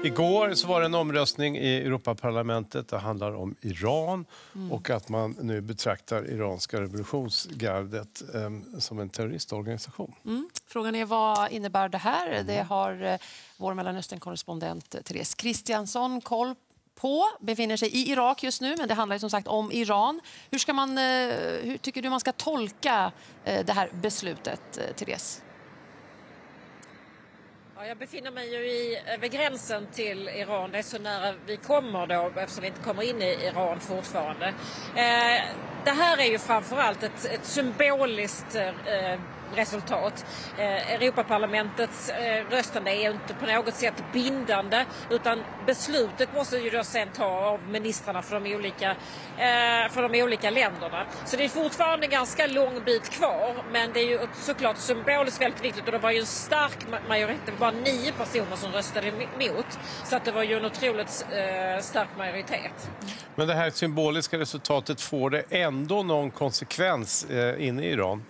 Igår så var det en omröstning i Europaparlamentet. Det handlar om Iran och att man nu betraktar iranska revolutionsgardet som en terroristorganisation. Frågan är vad innebär det här? Det har vår Mellanöstern-korrespondent Therese Kristiansson koll på. Befinner sig i Irak just nu, men det handlar ju som sagt om Iran. Hur tycker du man ska tolka det här beslutet, Therese? Jag befinner mig ju vid gränsen till Iran. Det är så nära vi kommer då, eftersom vi inte kommer in i Iran fortfarande. Det här är ju framförallt ett symboliskt resultat. Europaparlamentets röstande är inte på något sätt bindande, utan beslutet måste ju då sen ta av ministrarna för de olika länderna. Så det är fortfarande en ganska lång bit kvar, men det är ju såklart symboliskt väldigt viktigt, och det var ju en stark majoritet. Det var bara 9 personer som röstade emot, så att det var ju en otroligt stark majoritet. Men det här symboliska resultatet, får det ändå någon konsekvens inne i Iran?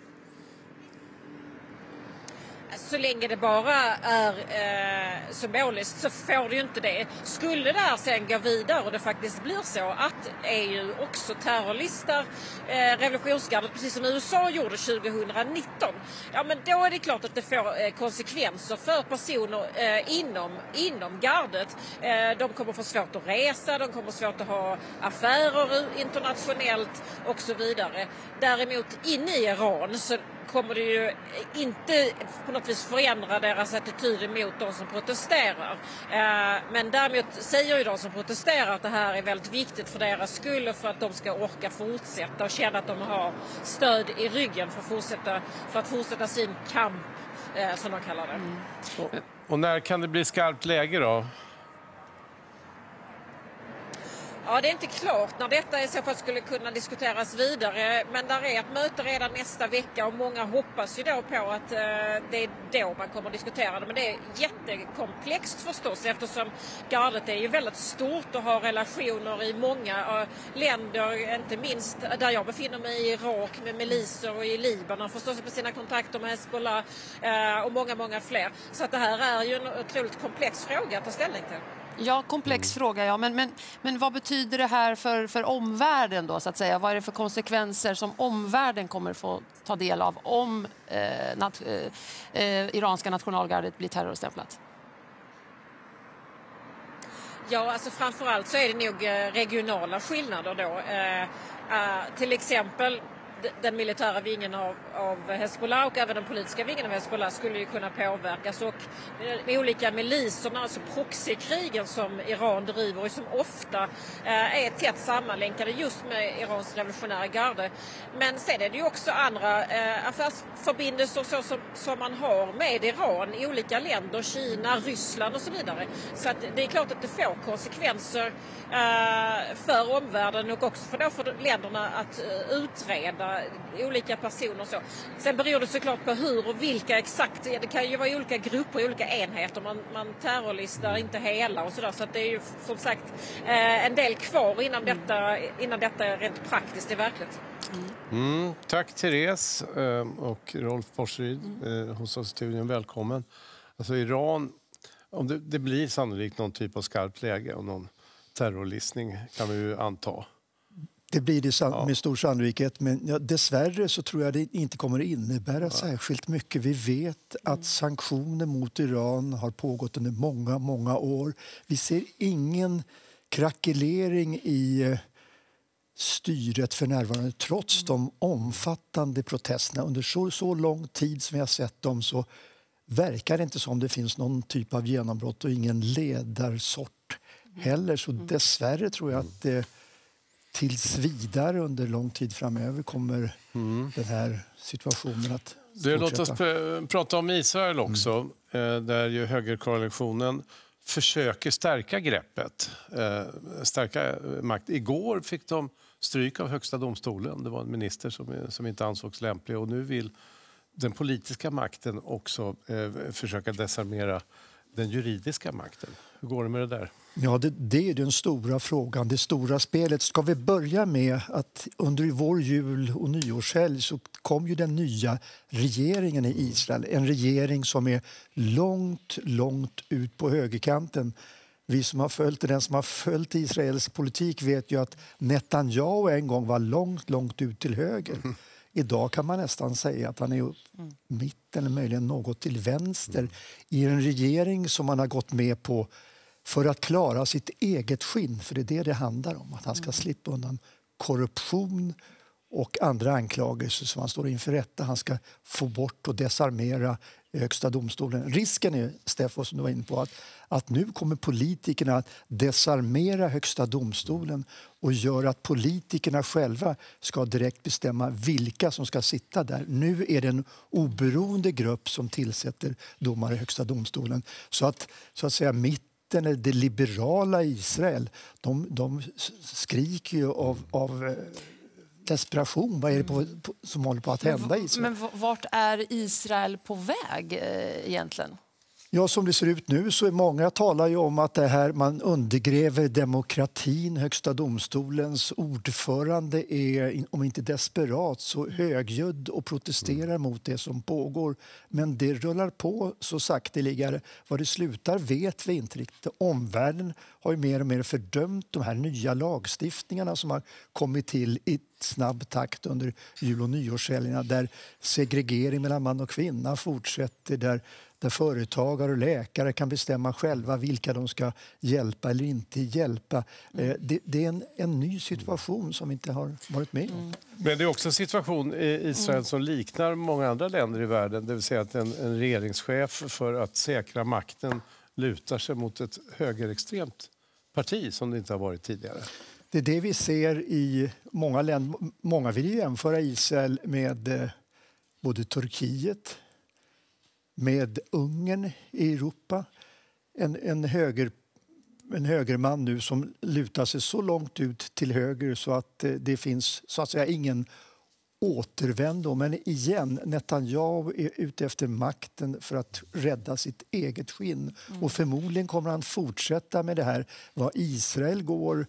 Så länge det bara är symboliskt så får det ju inte det. Skulle det här sen gå vidare och det faktiskt blir så att EU också terrorlistar revolutionsgardet, precis som USA gjorde 2019, ja, men då är det klart att det får konsekvenser för personer inom gardet. De kommer få svårt att resa, de kommer svårt att ha affärer internationellt och så vidare. Däremot inne i Iran så kommer det ju inte på något vis förändra deras attityd emot de som protesterar. Men däremot säger ju de som protesterar att det här är väldigt viktigt för deras skull och för att de ska orka fortsätta och känna att de har stöd i ryggen för att fortsätta sin kamp, som de kallar det. Och när kan det bli skarpt läge då? Ja, det är inte klart när detta i så fall skulle kunna diskuteras vidare, men där är ett möte redan nästa vecka och många hoppas ju då på att det är då man kommer att diskutera det. Men det är jättekomplext förstås, eftersom gardet är ju väldigt stort och har relationer i många länder, inte minst där jag befinner mig i Irak med miliser och i Libanon förstås med sina kontakter med Hezbollah och många fler. Så att det här är ju en otroligt komplex fråga att ta ställning till. Ja, komplex fråga, ja. Men vad betyder det här för omvärlden då, så att säga? Vad är det för konsekvenser som omvärlden kommer få ta del av om iranska nationalgardet blir terrorstämplat? Ja, alltså framförallt så är det nog regionala skillnader då. Till exempel den militära vingen av Hezbollah och även den politiska vingen av Hezbollah skulle ju kunna påverkas, och de olika miliserna, alltså proxykrigen som Iran driver och som ofta är tätt sammanlänkade just med Irans revolutionära garde. Men sen är det ju också andra affärsförbindelser som man har med Iran i olika länder, Kina, Ryssland och så vidare. Så att det är klart att det får konsekvenser för omvärlden och också för länderna att utreda olika personer och så. Sen beror det såklart på hur och vilka exakt. Det kan ju vara i olika grupper, i olika enheter. Man terrorlistar inte hela och sådär. Så att det är ju som sagt en del kvar innan detta är rent praktiskt i verkligt. Tack Therese och Rolf Porseryd hos oss i studion. Välkommen. Alltså Iran, om det blir sannolikt någon typ av skarpt läge och någon terrorlistning kan vi ju anta. Det blir det med stor sannolikhet, men dessvärre så tror jag det inte kommer att innebära särskilt mycket. Vi vet att sanktioner mot Iran har pågått under många år. Vi ser ingen krackelering i styret för närvarande, trots de omfattande protesterna. Under så lång tid som vi har sett dem så verkar det inte som det finns någon typ av genombrott och ingen ledarsort heller. Så dessvärre tror jag att det tills vidare under lång tid framöver kommer den här situationen att fortsätta. Låt oss prata om Israel också, där ju högerkoalitionen försöker stärka greppet, stärka makt. Igår fick de stryk av högsta domstolen. Det var en minister som inte ansågs lämplig, och nu vill den politiska makten också försöka desarmera den juridiska makten. Hur går det med det där? Ja, det är den stora frågan, det stora spelet. Ska vi börja med att under vår jul- och nyårshelg så kom ju den nya regeringen i Israel. En regering som är långt ut på högerkanten. Vi som har följt den som har följt Israels politik vet ju att Netanyahu en gång var långt ut till höger. Idag kan man nästan säga att han är mitten eller möjligen något till vänster i en regering som man har gått med på för att klara sitt eget skinn. För det är det handlar om, att han ska slippa undan korruption och andra anklagelser som han står inför rätta. Han ska få bort och desarmera högsta domstolen. Risken är, Steffo, som du var inne på, att nu kommer politikerna att desarmera högsta domstolen och göra att politikerna själva ska direkt bestämma vilka som ska sitta där. Nu är det en oberoende grupp som tillsätter domare i högsta domstolen. Så att säga mitten, eller det liberala Israel, de skriker ju av desperation. Vad är det som håller på att hända i Israel? Men vart är Israel på väg egentligen? Ja, som det ser ut nu så är många talar ju om att det här man undergräver demokratin. Högsta domstolens ordförande är, om inte desperat, så högljudd och protesterar mot det som pågår. Men det rullar på så sakteliggare. Vad det slutar vet vi inte riktigt. Omvärlden har ju mer och mer fördömt de här nya lagstiftningarna som har kommit till i snabb takt under jul- och nyårshelgerna, där segregering mellan man och kvinna fortsätter, där företagare och läkare kan bestämma själva vilka de ska hjälpa eller inte hjälpa. Det är en ny situation som vi inte har varit med om. Men det är också en situation i Israel som liknar många andra länder i världen. Det vill säga att en regeringschef för att säkra makten lutar sig mot ett högerextremt parti som det inte har varit tidigare. Det är det vi ser i många länder. Många vill jämföra Israel med både Turkiet, med Ungern i Europa. En högerman nu som lutar sig så långt ut till höger så att det finns så att säga ingen återvändo. Men igen, Netanyahu är ute efter makten för att rädda sitt eget skinn. Och förmodligen kommer han fortsätta med det här. Vad Israel går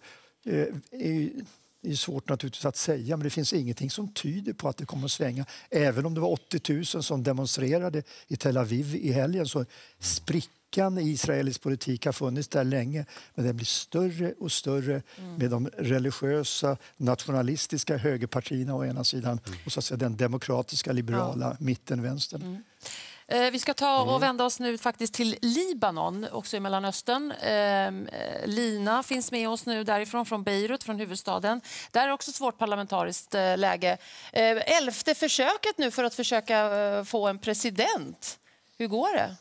är svårt naturligtvis att säga, men det finns ingenting som tyder på att det kommer att svänga. Även om det var 80 000 som demonstrerade i Tel Aviv i helgen, så sprickan i Israels politik har funnits där länge, men den blir större och större med de religiösa, nationalistiska högerpartierna å ena sidan och så att säga den demokratiska, liberala mitten-vänstern. Vi ska ta och vända oss nu faktiskt till Libanon, också i Mellanöstern. Lina finns med oss nu därifrån, från Beirut, från huvudstaden. Där är också svårt parlamentariskt läge. 11:e försöket nu för att försöka få en president. Hur går det?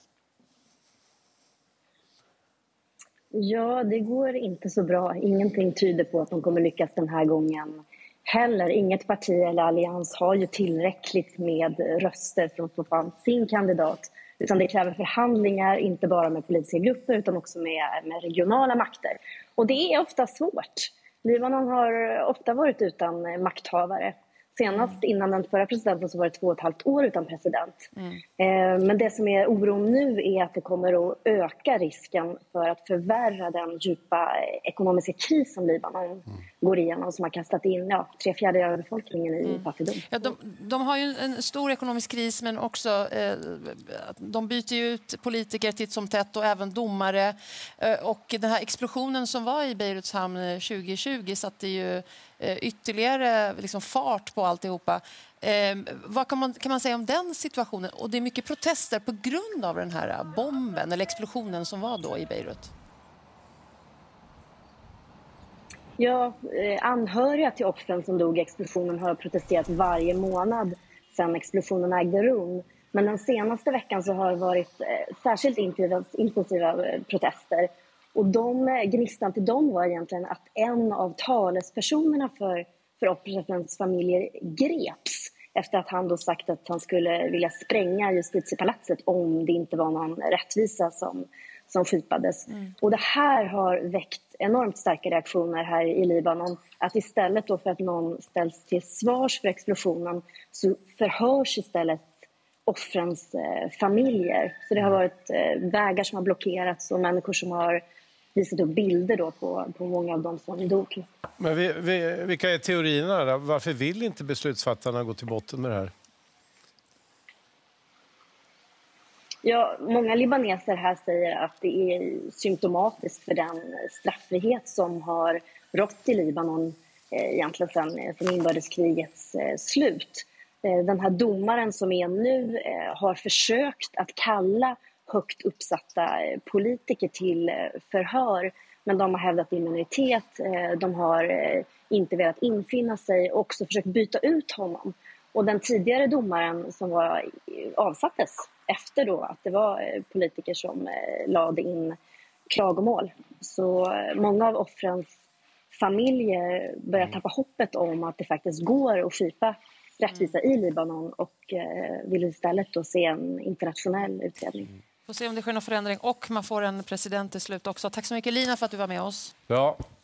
Ja, det går inte så bra. Ingenting tyder på att de kommer lyckas den här gången heller. Inget parti eller allians har ju tillräckligt med röster för att få fram sin kandidat. Utan det kräver förhandlingar, inte bara med politiska grupper utan också med regionala makter. Och det är ofta svårt. Libanon har ofta varit utan makthavare. Senast innan den förra presidenten så var det 2,5 år utan president. Men det som är oron nu är att det kommer att öka risken för att förvärra den djupa ekonomiska kris som Libanon går igenom, som har kastat in 3/4 av befolkningen i fattigdom. Ja, de har ju en stor ekonomisk kris, men också de byter ju ut politiker titt som tätt och även domare. Och den här explosionen som var i Beiruts hamn 2020 satte ju ytterligare liksom fart på alltihopa. Vad kan man säga om den situationen? Och det är mycket protester på grund av den här bomben eller explosionen som var då i Beirut. Ja, anhöriga till offren som dog i explosionen har protesterat varje månad sedan explosionen ägde rum. Men den senaste veckan så har det varit särskilt intensiva protester. Och gnistan till dem var egentligen att en av talespersonerna för offrens familjer greps efter att han då sagt att han skulle vilja spränga justitiepalatset om det inte var någon rättvisa som skipades. Och det här har väckt enormt starka reaktioner här i Libanon. Att istället då för att någon ställs till svars för explosionen så förhörs istället offrens familjer. Så det har varit vägar som har blockerats och människor som har visat upp bilder då på många av dem som dog. Men vilka är teorierna då? Varför vill inte beslutsfattarna gå till botten med det här? Ja, många libaneser här säger att det är symptomatiskt för den straffrihet som har rått i Libanon egentligen sedan inbördeskrigets slut. Den här domaren som är nu har försökt att kalla högt uppsatta politiker till förhör, men de har hävdat immunitet, de har inte velat infinna sig och också försökt byta ut honom. Och den tidigare domaren som avsattes efter då att det var politiker som lade in klagomål. Så många av offrens familjer börjar tappa hoppet om att det faktiskt går att skipa rättvisa i Libanon och vill istället då se en internationell utredning. Får se om det sker någon förändring och man får en president till slut också. Tack så mycket Lina för att du var med oss. Ja.